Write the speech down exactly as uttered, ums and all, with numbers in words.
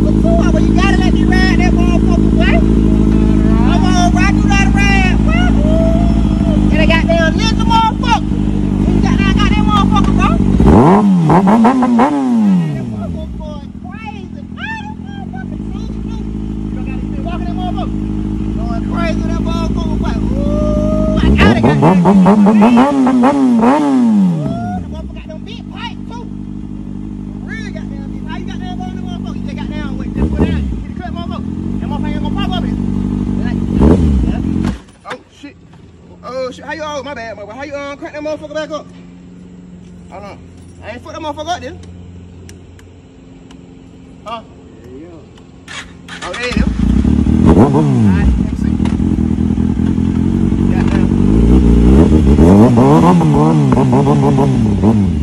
before, but you gotta let me ride that motherfucker, boy. Come on, right? You gotta ride, boy. And they got them ninja motherfucker. You got that goddamn motherfucker, bro. That motherfucker going crazy. Oh, that motherfucker true, true. You don't gotta keep walking that motherfucker. Going crazy with that motherfucker, boy. Ooh, I got it, goddamn. Ooh, the motherfucker got them big pipes, too. Real goddamn big. How you got them on the motherfucker? You just got down with it. Just put it down. Get the cut, motherfucker. That motherfucker ain't gonna pop up it. Oh, shit. Oh, shit. How you, oh, my bad, motherfucker. How you, um, crank that motherfucker back up? Hold on. I ain't fuck that motherfucker up, then. Huh? There you go. Oh, there you go. Alright, let me see. Goddamn.